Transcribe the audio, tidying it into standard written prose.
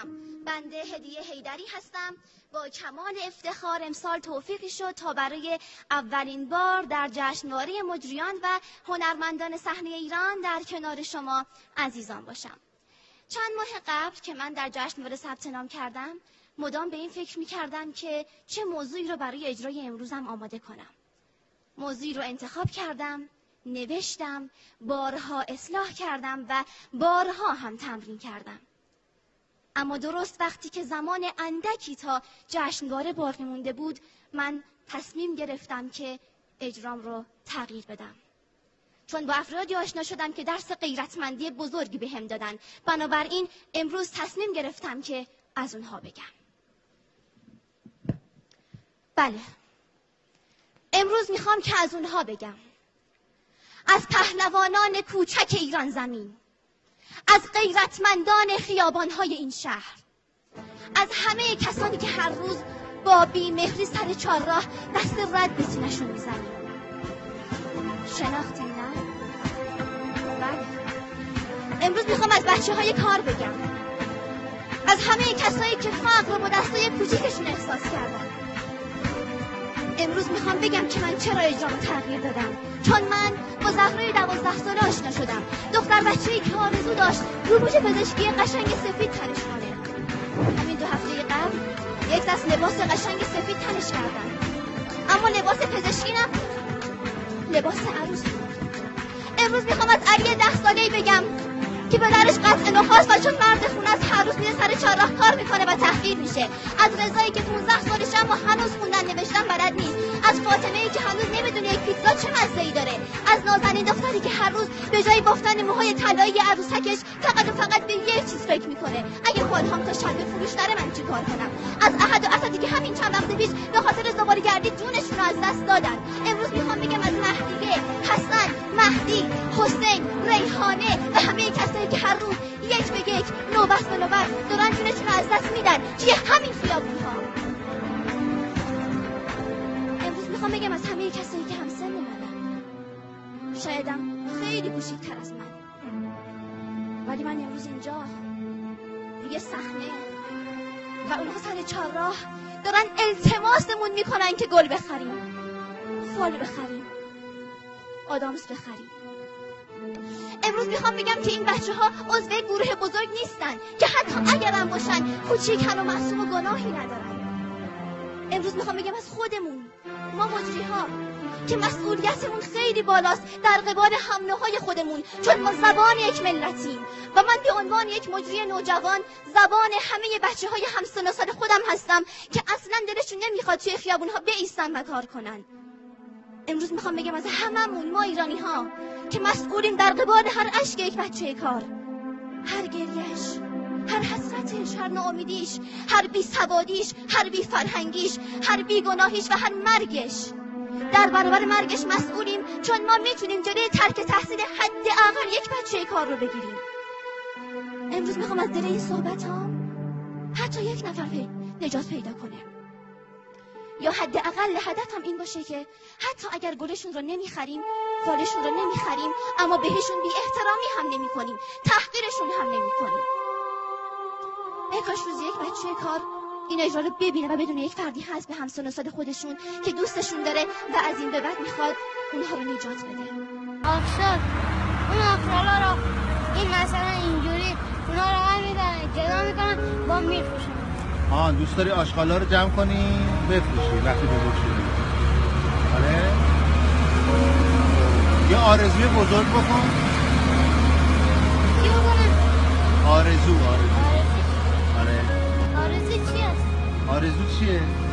بنده هدیه حیدری هستم. با کمال افتخار امسال توفیقی شد تا برای اولین بار در جشنواره مجریان و هنرمندان صحنه ایران در کنار شما عزیزان باشم. چند ماه قبل که من در جشنواره ثبت نام کردم، مدام به این فکر می‌کردم که چه موضوعی رو برای اجرای امروزم آماده کنم. موضوعی رو انتخاب کردم، نوشتم، بارها اصلاح کردم و بارها هم تمرین کردم. اما درست وقتی که زمان اندکی تا جشنواره باقی مونده بود، من تصمیم گرفتم که اجرام رو تغییر بدم. چون با افرادی آشنا شدم که درس غیرتمندی بزرگی بهم دادن. بنابراین امروز تصمیم گرفتم که از اونها بگم. بله، امروز میخوام که از اونها بگم. از پهلوانان کوچک ایران زمین، از غیرتمندان خیابانهای این شهر، از همه کسانی که هر روز با بیمهری سر چهارراه دست رد به سینه‌شون میزنیم. شناختین نه؟ بله. امروز میخوام از بچه‌های کار بگم، از همه کسایی که فقر رو با دستای کوچیکشون احساس کردن. امروز میخوام بگم که من چرا اجرامو تغییر دادم. چون من با زهرای 12 ساله آشنا شدم، دختر بچه‌ای که آرزو داشت روبوش پزشکی قشنگ سفید تنش کنه. همین 2 هفته قبل یک دست لباس قشنگ سفید تنش کردن، اما لباس پزشکی نبود، لباس عروس بود. امروز میخوام از علی 10 ساله‌ای بگم که پدرش قطع نخاست و چون مرد خونه است هر روز میره سر چهارراه کار میکنه و تحقیر میشه. از رضایی که 15 سالشه اما هنوز خوندن نوشتن بلد نیست. از فاطمه‌ای که هنوز نمیدونه یک پیتزا چه مزه‌ای داره. از نازنین دختری که هر روز به جای بافتن موهای طلایی عروسکش فقط به یک چیز فکر میکنه: اگه خودم تا شب فروش داره من چیکار کنم. از احد و اسدی که همین چند وقت پیش به خاطر زباله‌گردی جونشون رو از دست دادن. امروز میخوام بگم از مهدیه، حسن، مهدی، حسین، ریحانه و همه کسایی که هر روز یک به یک، نوبت به نوبت دارن جونشون رو از دست میدن توی همین خیابون‌ها. امروز میخوام بگم از همه کسایی که همسن منن، شایدم خیلی کوچیک‌تر از من، ولی من امروز اینجا روی صحنه و اونها سر چهارراه دارن التماسمون میکنن که گل بخریم، فال بخریم، آدامس بخریم. امروز میخوام بگم که این بچه‌ها عضو گروه بزرگ نیستن که حتی اگرم باشن کوچیکن و معصوم و گناهی ندارن. امروز میخوام بگم از خودمون، ما مجری‌ها، که مسئولیتمون خیلی بالاست در قبال هم‌نوعای خودمون، چون ما زبان یک ملتیم و من به عنوان یک مجری نوجوان زبان همه بچه‌های همسن و سال خودم هستم که اصلاً دلشون نمیخواد توی خیابون‌ها بایستن و کار کنن. امروز میخوام بگم از هممون، ما ایرانی‌ها که مسئولیم در قبال هر اشک یک بچه کار، هر گریهش، هر حسرتش، هر ناامیدیش، هر بی‌سوادیش، هر بی‌فرهنگیش، هر بیگناهیش و هر مرگش. در برابر مرگش مسئولیم، چون ما میتونیم جلوی ترک تحصیل حداقل یک بچه کار رو بگیریم. امروز میخوام از دل این صحبت ها حتی یک نفر نجات پیدا کنه، یا حداقل هدفم این باشه که حتی اگر گلشون رو نمیخریم، فالشون رو نمیخریم، اما بهشون بی احترامی هم نمیکنیم، تحقیرشون هم نمیکنیم. ای کاش روز یک بچه کار این اجرا رو ببینه و بدون یک فردی هست به همسن و سال خودشون که دوستشون داره و از این به بعد میخواد اونها رو نجات بده. آفشار اون آفشارا رو این مثلا اینجوری اونا رو هم میدن جدا میکنن با میفروشن. دوست داری آشغالا رو جمع کنی بفروشی وقتی بزرگ شدی؟ آره؟ یه آرزوی بزرگ بکن. چی بکنم؟ آرزو. آره. آره. آرزو چی هست؟ آرزو چیه؟